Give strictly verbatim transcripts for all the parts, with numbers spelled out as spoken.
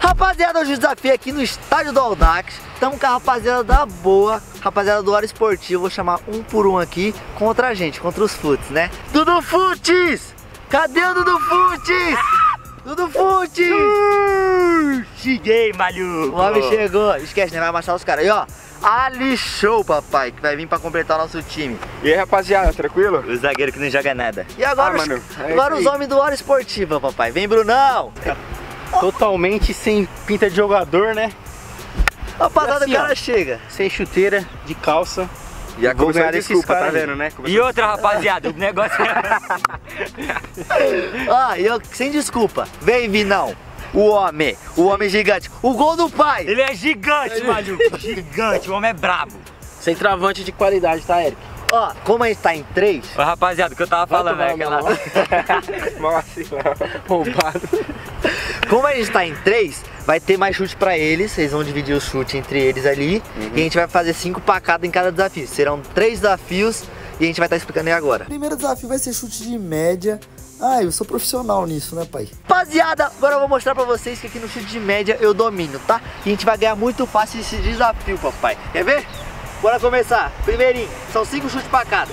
Rapaziada, hoje o desafio aqui no estádio do Audax. Estamos com a rapaziada da boa, rapaziada do Hora Esportivo. Vou chamar um por um aqui contra a gente, contra os Futs, né? Dudu Futs! Cadê o Dudu Futs? Dudu Futs! Uh, cheguei, maluco! O homem chegou. Esquece, né? Vai amassar os caras. E ó, Ali Show, papai, que vai vir pra completar o nosso time. E aí, rapaziada, tranquilo? O zagueiro que não joga nada. E agora, Ah, os, mano, é agora isso os aí. homens do Hora Esportiva, papai. Vem, Brunão! Totalmente sem pinta de jogador, né? Rapaziada, assim, o cara ó. chega. Sem chuteira, de calça. Já Vou começou a ganhar desses desculpa, tá caras aí. vendo, né? E outra, rapaziada, o negócio é... Ah, e eu, sem desculpa. Vem, Vinão. O homem, o homem gigante. O gol do pai. Ele é gigante, maluco. Gigante, o homem é brabo. Sem travante de qualidade, tá, Eric? Ó, como a gente tá em três, Ô, rapaziada, o que eu tava falando é aquela... Nossa, Roubado. como a gente tá em três, vai ter mais chute pra eles. Eles vão dividir o chute entre eles ali. Uhum. E a gente vai fazer cinco pra cada em cada desafio. Serão três desafios e a gente vai estar explicando aí agora. Primeiro desafio vai ser chute de média. Ah, eu sou profissional nisso, né, pai? Rapaziada, agora eu vou mostrar pra vocês que aqui no chute de média eu domino, tá? E a gente vai ganhar muito fácil esse desafio, papai. Quer ver? Bora começar. Primeirinho, são cinco chutes pra cada.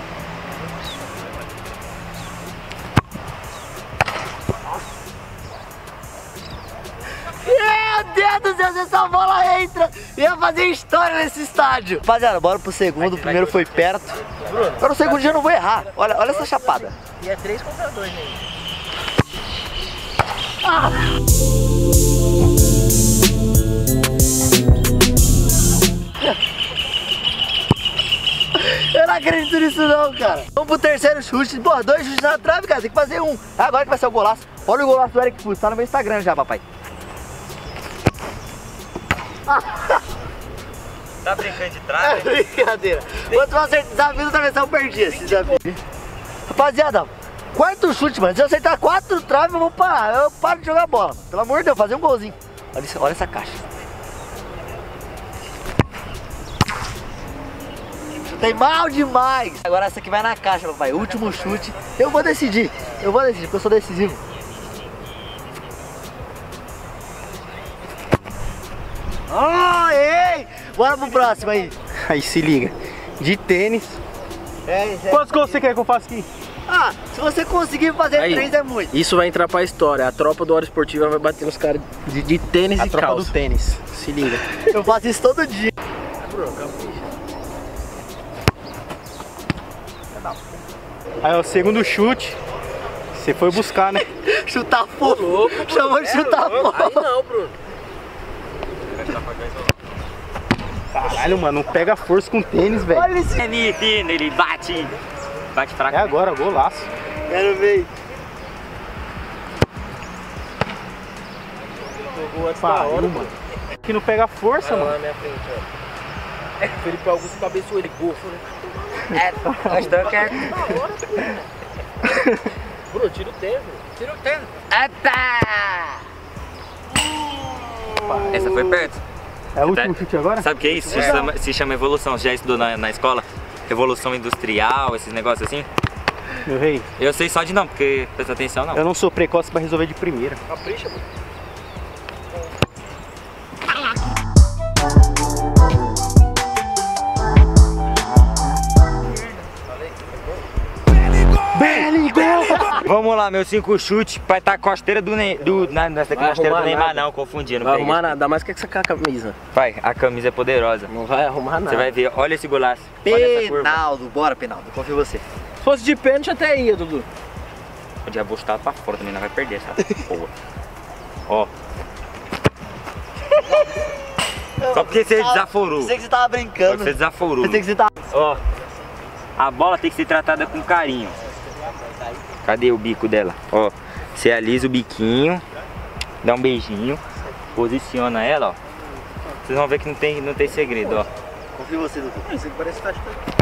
Meu Deus do céu, se essa bola entra, ia fazer história nesse estádio. Rapaziada, bora pro segundo. O primeiro foi perto. Agora o segundo já não vou errar. Olha, olha essa chapada. E é três contra dois, né? Ah! Eu não acredito nisso não, cara. Vamos pro terceiro chute. Pô, dois chutes na trave, cara. Tem que fazer um. Agora que vai ser o golaço. Olha o golaço do Eric Futs. Tá no meu Instagram já, papai. Tá brincando de É trave? brincadeira. Quanto eu acertar desafio, outra vez eu perdi esse desafio. Rapaziada, quarto chute, mano. Se eu acertar quatro traves, eu vou parar. Eu paro de jogar bola, mano. Pelo amor de Deus, fazer um golzinho. Olha, isso- olha essa caixa. Chutei mal demais. Agora essa aqui vai na caixa, papai. Último chute. Eu vou decidir. Eu vou decidir, porque eu sou decisivo. Ah, ei! Bora pro próximo aí. Aí se liga. De tênis. É, é. Quantos gols você quer que eu faça aqui? Ah, se você conseguir fazer Aí. três é muito. Isso vai entrar pra história. A tropa do Hora Esportiva vai bater nos caras de, de tênis A e tropa calça. do tênis. Se liga. Eu faço isso todo dia. Aí, ó, o segundo chute. Você foi buscar, né? Chutar fogo. Chamou de chutar fogo. Aí não, Bruno. Caralho, mano, não pega força com tênis, velho. Olha esse. Ele fino, ele bate. Bate fraco. É agora, golaço. Quero ver. Pariu, mano. Que não pega força, mano. Na minha frente, ó. Felipe Augusto cabeçou ele, golfo, né? É, nós estamos quietos. Bruno, tira o tênis. Tira o tênis. Epa! Essa foi perto. É o último chute agora? Sabe o que é isso? Se chama, se chama evolução. Você já estudou na, na escola? Revolução industrial, esses negócios assim? Meu rei, Eu sei só de não, porque presta atenção não. eu não sou precoce pra resolver de primeira. Capricha, mano. Vamos lá, meus cinco chutes vai estar costeira do Neymar. Do, não, não é essa aqui, Vai costeira do arrumar Neymar nada. não, confundindo. Vai peguei. arrumar nada, mais que essa camisa. Vai, a camisa é poderosa. Não vai arrumar nada. Você vai ver, olha esse golaço. Olha essa curva. Penaldo. Bora, Penaldo. Confio em você. Se fosse de pênalti até ia, Dudu. O diabo está pra fora também, não vai perder essa porra. Ó. Só porque você desaforou. Eu sei que você tava Só brincando. que você desaforou. Eu sei que você tava... Ó. A bola tem que ser tratada com carinho. Cadê o bico dela? Ó. Você alisa o biquinho. Dá um beijinho. Posiciona ela, ó. Vocês vão ver que não tem, não tem segredo, ó. Confio em você, Dudu. Isso aqui parece que tá chutando.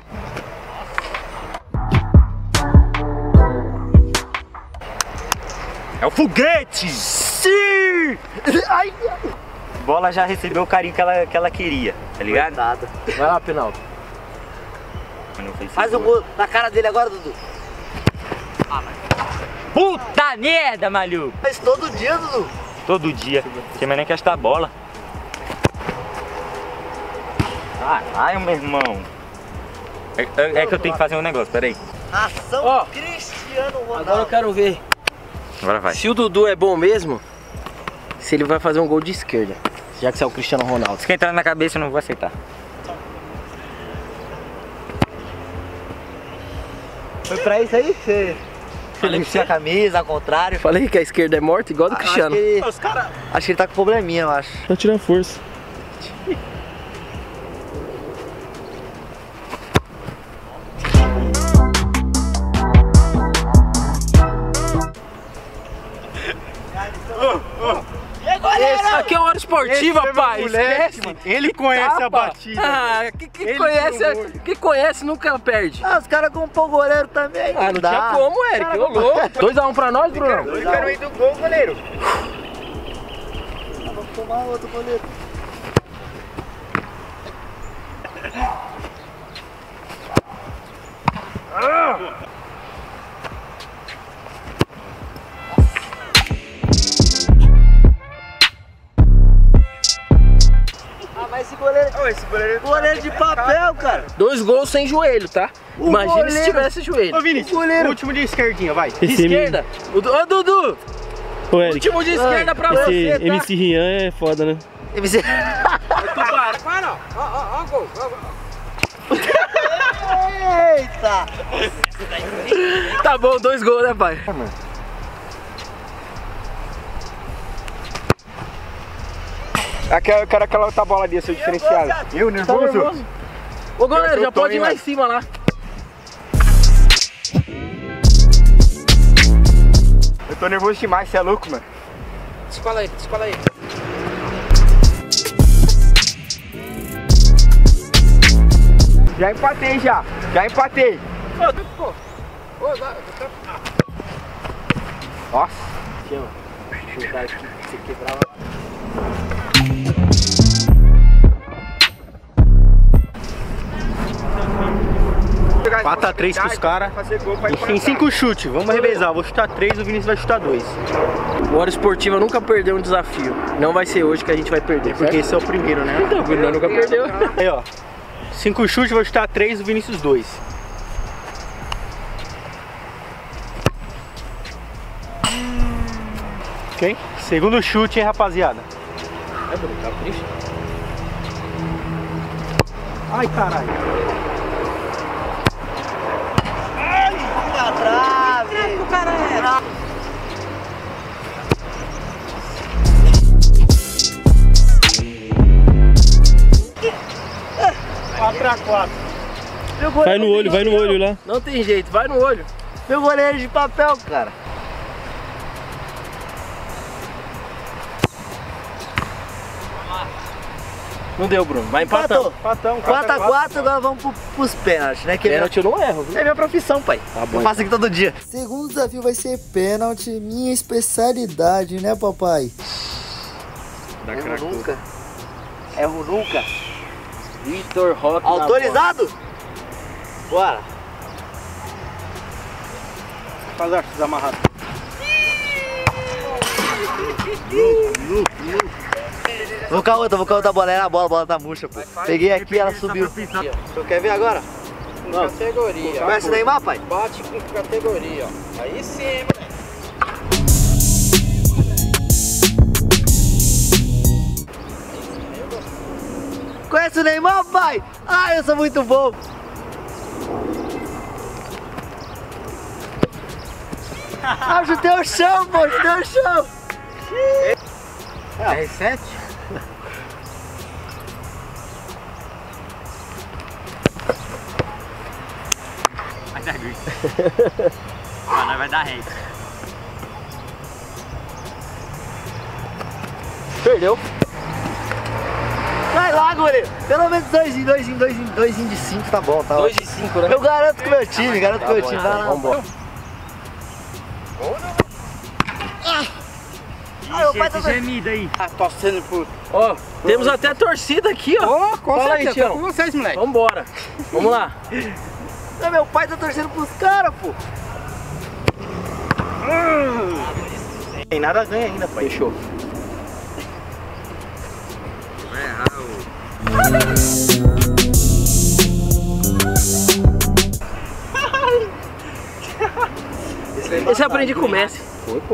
É o foguete! Sim! Ai, Bola já recebeu o carinho que ela, que ela queria, tá ligado? nada. Vai lá, Penaldo. Não fez Faz o seguro. gol na cara dele agora, Dudu. Puta merda, maluco! Faz todo dia, Dudu. Todo dia. Você nem quer esta bola. Caralho, meu irmão. É, é, é que eu tenho que fazer um negócio, peraí. Ação Ó, Cristiano Ronaldo. Agora eu quero ver Agora vai. se o Dudu é bom mesmo, se ele vai fazer um gol de esquerda, já que você é o Cristiano Ronaldo. Se quer entrar na cabeça, eu não vou aceitar. Foi pra isso aí? Você vestiu a camisa, ao contrário. Falei que a esquerda é morta, igual do Ah, Cristiano. Acho que, ele, acho que ele tá com probleminha, eu acho. Só tirar força. Esse aqui é hora esportiva, Esse é pai. meu moleque, Esquece. mano. Ele conhece a Tapa. batida. Ah, que, que Ele conhece, tem um que conhece nunca perde. Ah, os caras compõem o goleiro também. Ah, não dá. tinha como, Eric. Ô, louco. dois a um pra nós, Bruno. Eu quero ir do gol, goleiro. Vamos tomar outro goleiro. Ah, mas esse goleiro, Ô, esse goleiro... goleiro de papel, cara. Dois gols sem joelho, tá? O Imagina se goleiro- tivesse joelho. Ô, Vinícius, o último de esquerdinha, vai. De esquerda. O Du- Ô, Dudu. Ô, Eric, Último de esquerda pra esse você, tá? M C Rian é foda, né? M C... Para, para. Ó, ó, ó, gol. Ó, ó. Eita! Tá bom, dois gols, né, pai? Aquela, eu quero aquela outra bola ali, seu diferencial. Eu, Tá nervoso? Ô, goleiro, Eu já tô pode ir indo, lá né? em cima lá. Eu tô nervoso demais, você é louco, mano. Escola aí, escola aí. Já empatei, já. Já empatei. Nossa. Chutar aqui, você quebrar lá. quatro a três pros caras. Fazer gol pra Tem empatar. cinco chutes, vamos revezar. Vou chutar três, o Vinícius vai chutar dois. O Hora Esportiva nunca perdeu um desafio. Não vai ser hoje que a gente vai perder, Porque esse é o primeiro, né? Então, o Bruno nunca perdeu. Aí, ó. Cinco chutes, vou chutar três, o Vinícius dois. Ok? Segundo chute, hein, rapaziada. É, Bruno, tá triste? Ai, caralho. Na trave! quatro a quatro. Meu goleiro Vai no olho, vai no olho lá. Não tem jeito, vai no olho. Meu goleiro de papel, cara. Não deu, Bruno. Vai empatando. Empatou. Empatamos, quatro a quatro, agora vamos pro, pros pênaltis, né? Que é, Pênalti eu não erro, viu? é minha profissão, pai. Tá bom. Eu faço aqui todo dia. Segundo desafio vai ser pênalti, minha especialidade, né, papai? Erro nunca. Erro nunca. Vitor Roque. Autorizado? Bora. Faz a desamarrado. Vou com a outra, vou com a outra bola. Era a bola, a bola tá murcha, pô. Peguei aqui, ela subiu. Tu quer ver agora? Categoria. Conhece o Neymar, pai? Bate com categoria, ó. Aí sim, moleque. Conhece o Neymar, pai? Ah, eu sou muito bom. Ah, chutei o chão, pô, chutei o chão. R sete? Vai dar grito. Ah, nós vai dar rei. Perdeu. Vai lá, goleiro. Pelo menos dois em dois em dois em dois em de cinco, tá bom, tá dois ótimo. de cinco, né? Eu garanto com o meu time, garanto com o meu time. Vai lá. Vambora. Ah, meu pai tá Esse gemido aí. Ah, torcendo por... Ó, temos até torcida aqui, ó. Ô, com Fala aí, certeza, Tião. tô com vocês, moleque. Vambora. Vamos lá. Ah, meu pai tá torcendo pros caras, pô. Tem nada a ganhar ainda, pai. Fechou. Esse eu aprendi com o Messi. Foi, pô.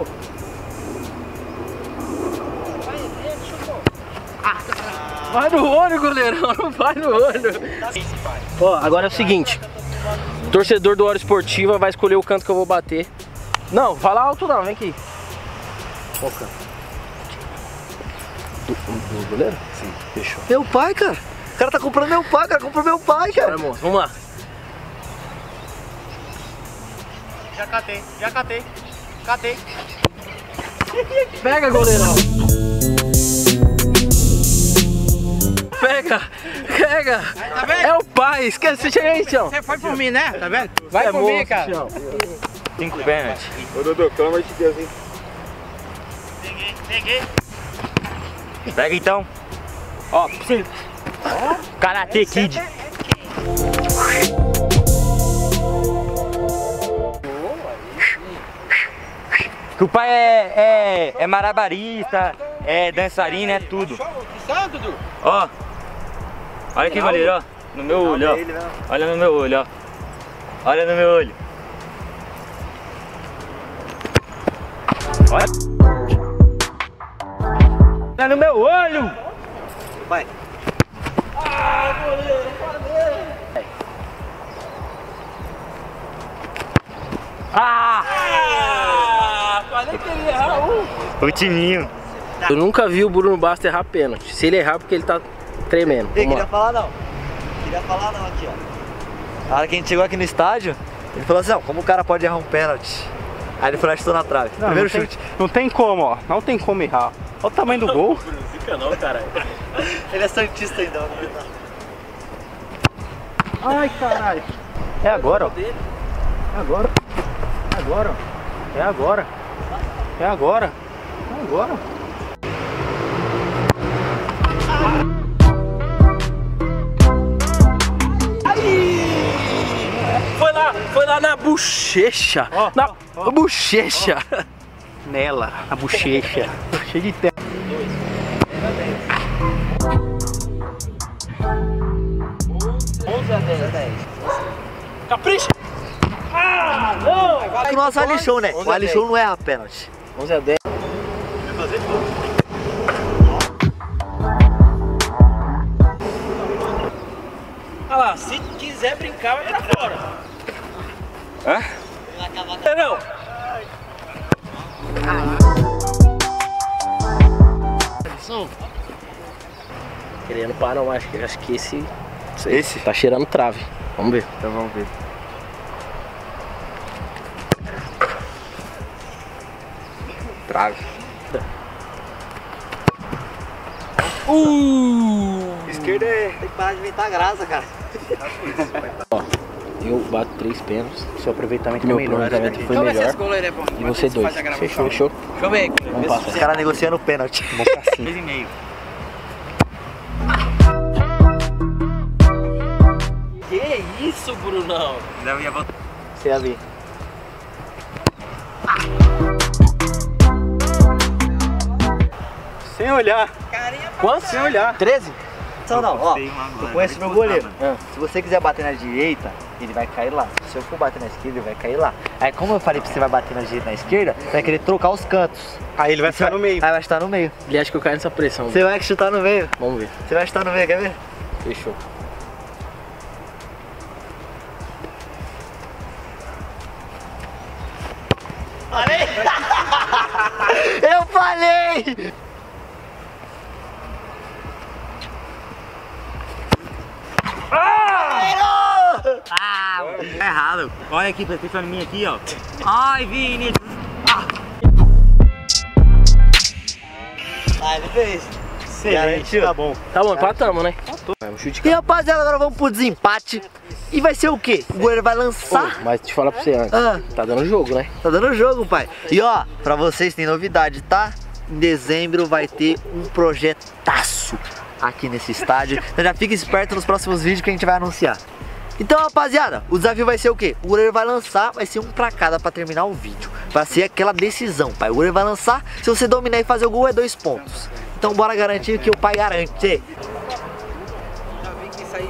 Vai no olho, goleirão, não vai no olho. Ó, agora é o seguinte. O torcedor do Hora Esportiva vai escolher o canto que eu vou bater. Não, fala alto não, vem aqui. Qual canto? Do, do goleiro? Sim, fechou. Meu pai, cara. O cara tá comprando meu pai, o cara comprou meu pai, cara. Bora, moço, vamos lá. Já catei, já catei. Catei. Pega, goleirão. Pega, pega. Tá vendo? É o pai, esquece, chega aí, Tião. Você foi por mim, né? Tá vendo? Vai É por bom, mim, cara. Tião. Cinco pênaltis. Ô, Dodô, pelo amor de Deus, hein? Peguei, peguei. Pega então. Ó, sim. Karate Kid. Que o pai é, é, é marabarista, é dançarino, é tudo. Ó, olha aqui, goleiro, ó. No meu olho, ó. Olha no meu olho, ó. Olha no meu olho. Olha. Olha no meu olho. Vai. Ah! Falei que ele errar um. O timinho. Eu nunca vi o Bruno Bastos errar pênalti. Se ele errar, porque ele tá tremendo. Ei, Vamos queria lá. falar não. Queria falar não aqui, ó. Na hora que a gente chegou aqui no estádio, ele falou assim, não, como o cara pode errar um pênalti? Aí ele falou, estou na trave. Não, Primeiro não chute. Tem, não tem como, ó. Não tem como errar. Olha o tamanho do gol. Não, caralho. Ele é santista ainda, ó. Ai, caralho. É agora, ó. É agora. É agora, ó. É agora. É agora. É agora. Foi lá, foi lá na bochecha. Ó, na ó, bochecha. Nela, a bochecha. Cheio de terra. Capricha. Ah, não. É que o nosso Ali Show, né? O Ali Show não erra pênalti. onze a dez. Olha lá, se quiser brincar, vai pra fora. Hã? Não. Querendo parar, não, acho que, acho que esse, Esse? tá cheirando trave. Vamos ver. Então vamos ver. Trave. Uh! Esquerda é... Tem que parar de inventar graça, cara. Ó, eu bato três pênaltis. Seu aproveitamento Meu é melhor. aproveitamento foi melhor. E você dois. Fechou, fechou? Deixa eu ver. Vamos passar. Os caras negociando o pênalti. Três e meio. Que isso, Brunão? Não ia voltar. Você ia ver. Sem olhar. Quanto? Sem olhar. treze? Então não, ó. Tem um agora, Eu conheço vai meu goleiro. disputar, Se você quiser bater na direita, ele vai cair lá. Se eu for bater na esquerda, ele vai cair lá. Aí como eu falei pra você vai bater na direita e na esquerda, você vai querer trocar os cantos. Aí ele vai ficar no meio. Aí vai estar no meio. Ele acha que eu caio nessa pressão. Você vai chutar no meio. Vamos ver. Você vai estar no meio, quer ver? Fechou. Eu falei! Ah, tá errado. Olha aqui, presta atenção em mim aqui, ó. Ai, Vini. Ah, ele fez. Excelente, tá bom. Tá bom, empatamos, né? É um chute. E rapaziada, agora vamos pro desempate. E vai ser o quê? O goleiro vai lançar. Ô, mas te falar pra você antes. Ah. Tá dando jogo, né? Tá dando jogo, pai. E ó, pra vocês tem novidade, tá? Em dezembro vai ter um projetaço aqui nesse estádio. Então já fica esperto nos próximos vídeos que a gente vai anunciar. Então, rapaziada, o desafio vai ser o quê? O goleiro vai lançar, vai ser um pra cada pra terminar o vídeo. Vai ser aquela decisão, pai. O goleiro vai lançar, se você dominar e fazer o gol é dois pontos. Então bora garantir que o pai garante. Já vi que isso aí.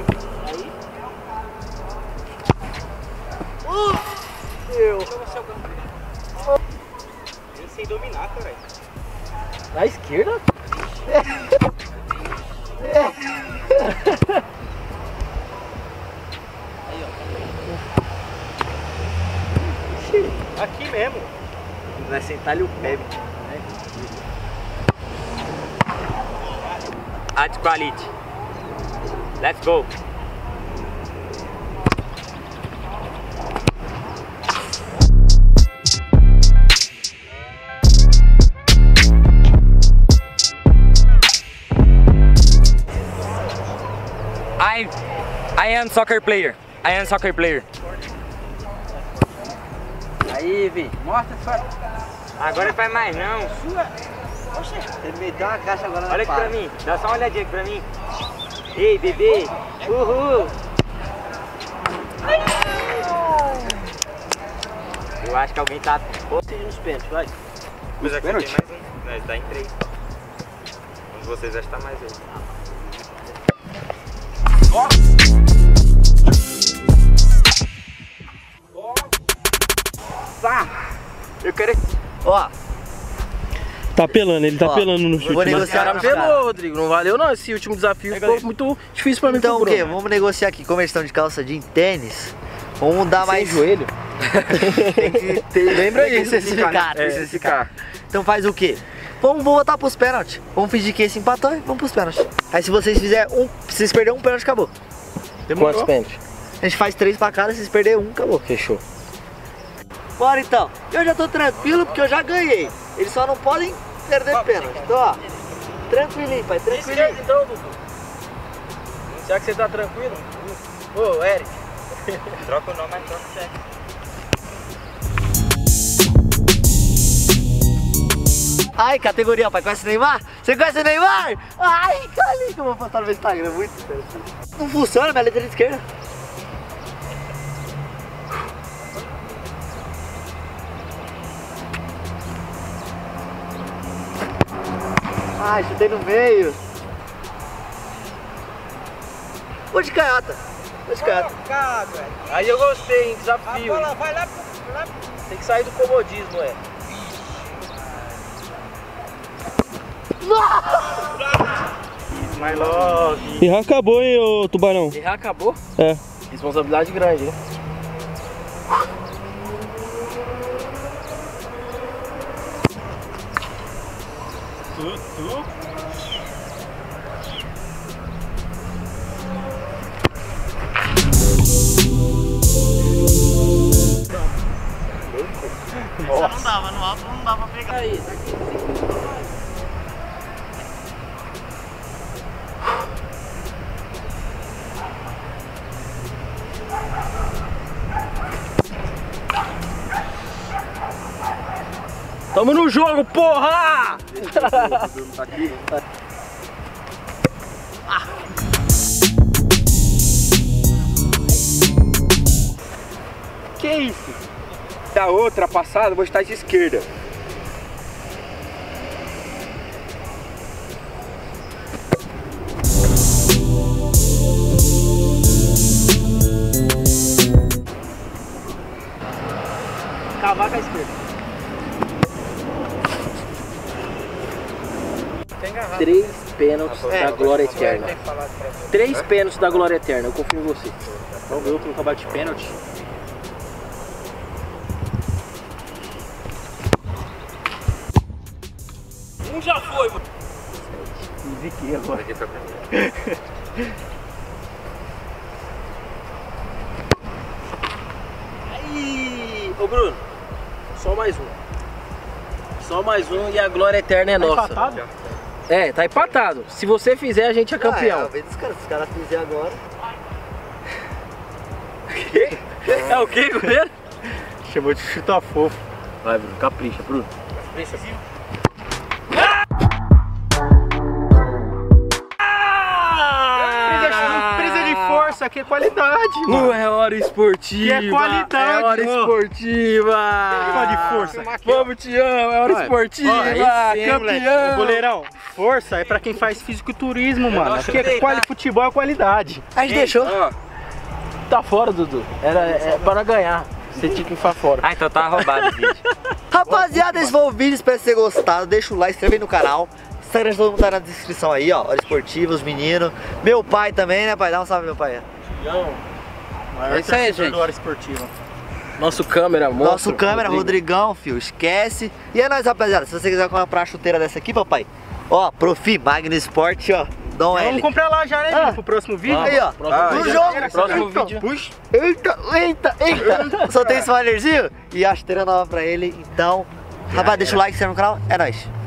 sem dominar, cara. Na esquerda? Aqui mesmo. Vai sentar-lhe o pé. Add quality. Let's go. I I am soccer player. I am soccer player. Aí, Vi, mostra só. Agora faz mais não. Oxe, você meteu uma caixa agora na Olha aqui pra mim, dá só uma olhadinha aqui pra mim. Ei, bebê! Uhul! Eu acho que alguém tá... Seja nos pênaltis, vai. Mas aqui tem mais um, né? Tá em três. Um de vocês acho que tá mais aí. Ó! Tá! Eu quero... Ó. Tá apelando, ele tá Ó, apelando no chute. vou Mas negociar cara com os apelou, caras. Rodrigo. Não valeu não. Esse último desafio ficou muito difícil pra mim. Então o pro quê? Bruno. Vamos negociar aqui. Como eles estão de calça jeans, tênis, vamos dar Sem mais... joelho? Tem que ter... Lembra tem que isso, especificar, é, tem que especificar. Então faz o quê? Vamos voltar pros pênaltis. Vamos fingir que esse empatou e vamos pros pênaltis. Aí se vocês fizerem um... Se vocês perderem um pênalti, acabou. Quantos pênaltis? A gente faz três pra cada, se vocês perderem um, acabou. Fechou. Bora então. Eu já tô tranquilo porque eu já ganhei. Eles só não podem perder pênalti. Então, ó. Tranquilinho, pai. Tranquilinho. Esquerda então, Dudu. Será que você tá tranquilo? Ô, Eric. Troca o nome, mas troca o chefe. Ai, categoria, pai. Conhece o Neymar? Você conhece o Neymar? Ai, Cali, que eu vou postar no meu Instagram. Muito interessante. Não funciona minha letra de esquerda. Ai, chutei no meio. Vou de canhota. Vou de canhota. Aí eu gostei, hein? Desafio. Vai lá, vai lá, lá. Tem que sair do comodismo, é. Mais logo. E já acabou, hein, ô tubarão? Errar acabou? É. Responsabilidade grande, hein? Tu, tu. Nossa. Não dava, no alto não dava pra pegar. Aí, tá aqui. Tamo no jogo, porra! Que isso? Da outra passada, vou estar de esquerda. Cavar com a esquerda. Três pênaltis da glória eterna. Três pênaltis da glória eterna, eu confio em você. Vamos ver o que nunca bate pênalti. Um já foi, mano. Ziquei agora. Aí, ô Bruno, só mais um. Só mais um e a glória eterna é nossa. Empatado? É, tá empatado. Se você fizer, a gente é campeão. Ah, é, a vez dos caras. Se os caras fizerem agora. É o que, goleiro? Chamou de chuta fofo. Vai, Bruno, capricha, Bruno. Capricha. Precisa de força, aqui é qualidade, mano. Não é hora esportiva. Que é qualidade, É hora ó. esportiva. Fala de força. Vamos, Tião, é hora Olha, esportiva. ó, aí sim, moleque. Campeão. Goleirão, força é pra quem faz fisiculturismo, mano. Aqui é quali futebol é qualidade. A gente deixou. Ó. Tá fora, Dudu. Era é, para ganhar. Você tinha que ficar fora. Ah, então tá roubado o vídeo. Rapaziada, Mano, esse foi o vídeo, espero que você tenha gostado. Deixa o like, se inscreve aí no canal. Instagram de todo mundo tá na descrição aí, ó. Hora Esportiva, os meninos. Meu pai também, né, pai? Dá um salve, meu pai. É isso aí, gente. Hora Esportiva. Nosso câmera, monstro. Nosso câmera, Rodrigão, fio, esquece. E é nóis, rapaziada. Se você quiser comprar uma chuteira dessa aqui, papai, ó, Profi, Magno Sport, ó. Dom L. Vamos comprar lá já, né, Ah. pro próximo vídeo. Aí, ó. Próximo No vídeo. jogo. Próximo Eita, vídeo. Puxa. Eita, eita, eita. Soltei esse spoilerzinho e a chuteira nova pra ele. Então, rapaz, deixa o like, se inscreve no canal. É nóis.